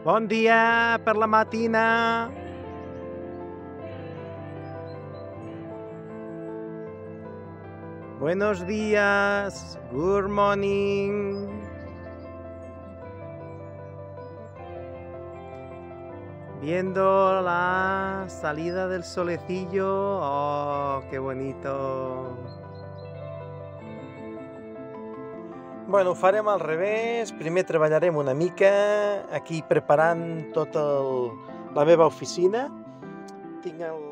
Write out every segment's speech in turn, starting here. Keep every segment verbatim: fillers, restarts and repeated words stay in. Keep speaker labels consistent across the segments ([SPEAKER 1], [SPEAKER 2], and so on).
[SPEAKER 1] Bon dia per la matina. Buenos días. Good morning. Viendo la salida del solecillo. Oh, qué bonito. Bueno, ho farem al revés. Primer treballarem una mica aquí preparant tota el, la meva oficina. Tinc el...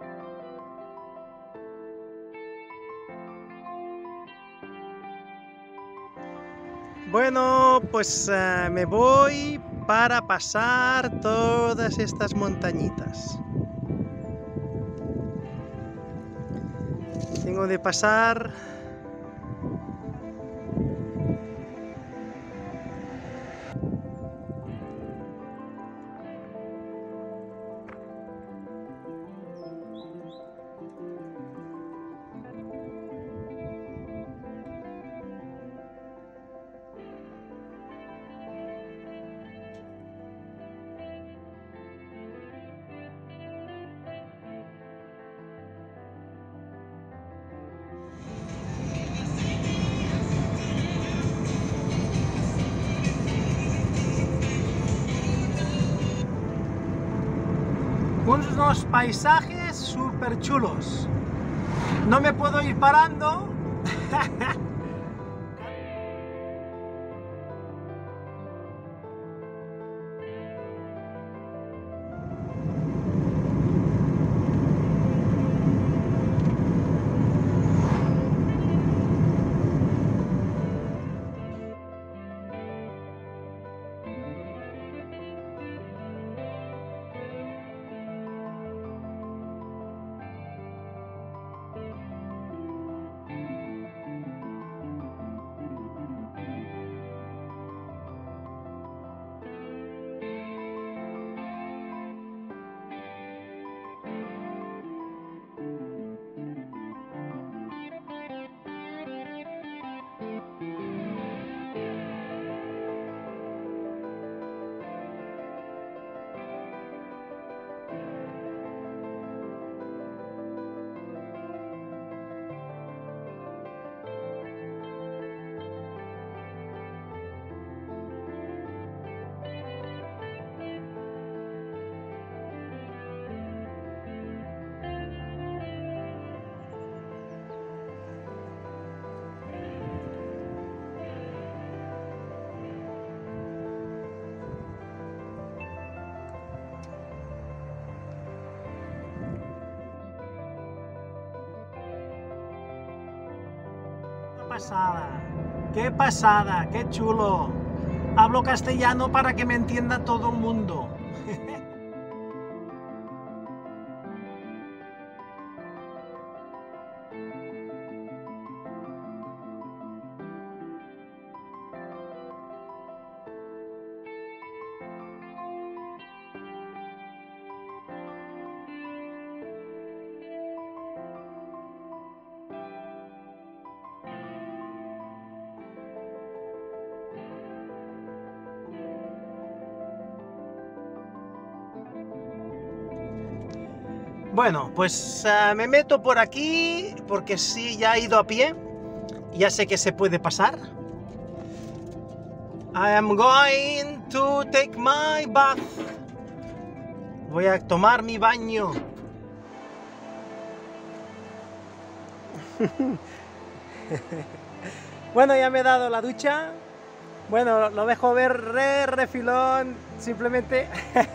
[SPEAKER 1] Bueno, pues uh, me voy para pasar todas estas montañitas. Tengo de pasar... unos paisajes súper chulos. No me puedo ir parando. Pasada, qué pasada, qué chulo. Hablo castellano para que me entienda todo el mundo. Bueno, pues uh, me meto por aquí porque sí, ya he ido a pie, ya sé que se puede pasar. I am going to take my bath. Voy a tomar mi baño. Bueno, ya me he dado la ducha. Bueno, lo dejo ver re refilón, simplemente.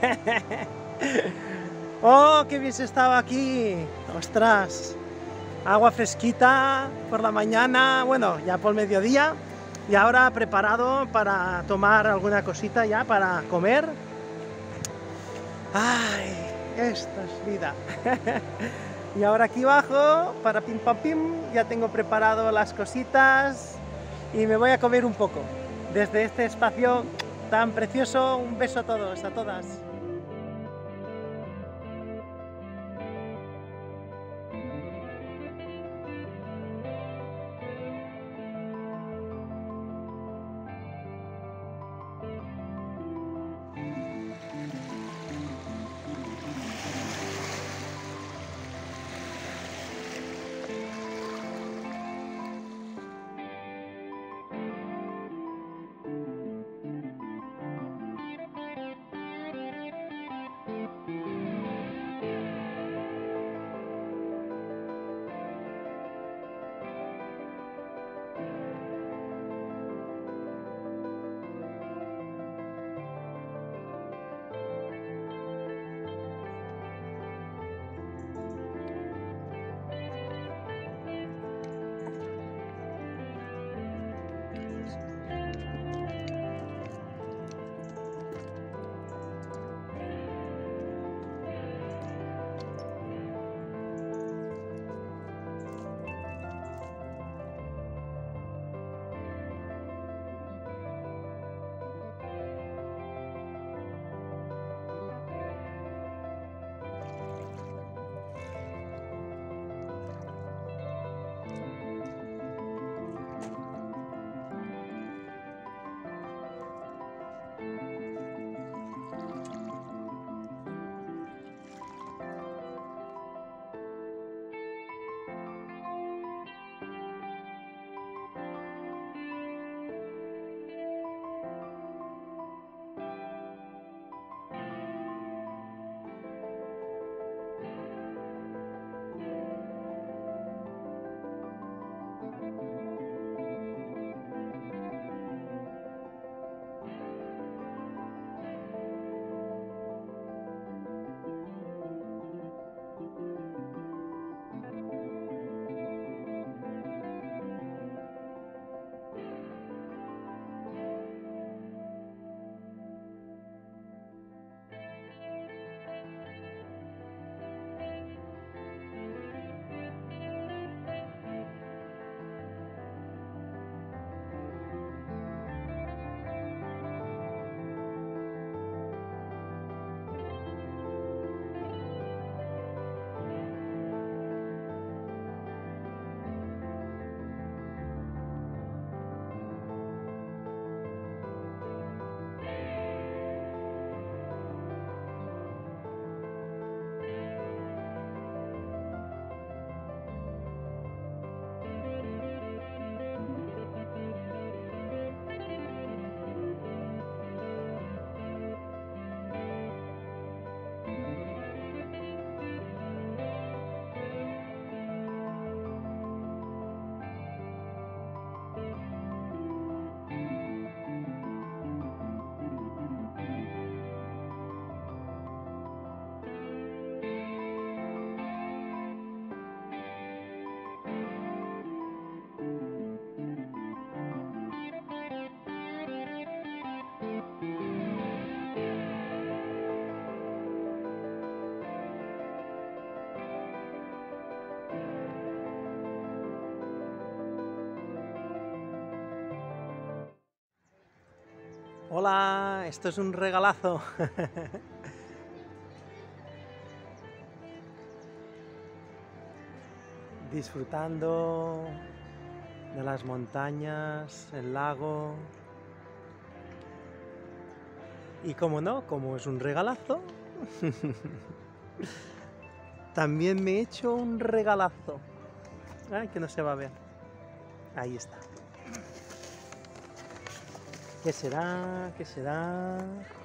[SPEAKER 1] ¡Oh, qué bien se estaba aquí! ¡Ostras! Agua fresquita por la mañana, bueno, ya por mediodía. Y ahora preparado para tomar alguna cosita ya para comer. ¡Ay! Esto es vida. Y ahora aquí abajo, para pim pam pim, ya tengo preparado las cositas. Y me voy a comer un poco. Desde este espacio tan precioso, un beso a todos, a todas. Hola, esto es un regalazo. Disfrutando de las montañas, el lago. Y como no, como es un regalazo, también me he hecho un regalazo. Ay, que no se va a ver. Ahí está. ¿Qué será? ¿Qué será?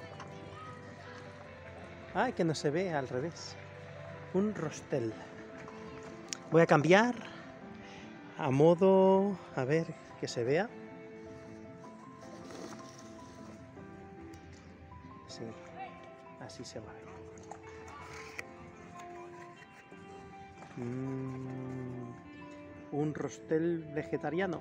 [SPEAKER 1] Ay, que no se ve, al revés. Un rostel. Voy a cambiar a modo... A ver, que se vea. Sí, así se va. Mm, un rostel vegetariano.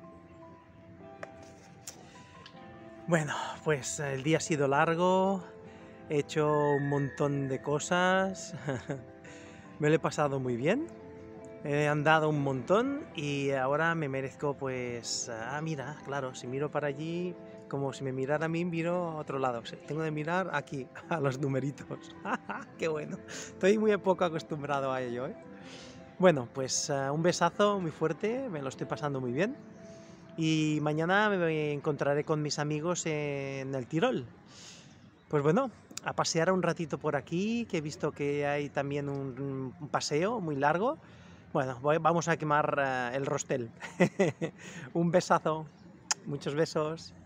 [SPEAKER 1] Bueno, pues el día ha sido largo, he hecho un montón de cosas, me lo he pasado muy bien, he andado un montón y ahora me merezco pues... Ah, mira, claro, si miro para allí, como si me mirara a mí, miro a otro lado, tengo que mirar aquí, a los numeritos. ¡Qué bueno! Estoy muy poco acostumbrado a ello, ¿eh? Bueno, pues uh, un besazo muy fuerte, me lo estoy pasando muy bien. Y mañana me encontraré con mis amigos en el Tirol. Pues bueno, a pasear un ratito por aquí, que he visto que hay también un, un paseo muy largo. Bueno, voy, vamos a quemar uh, el rostel. Un besazo, muchos besos.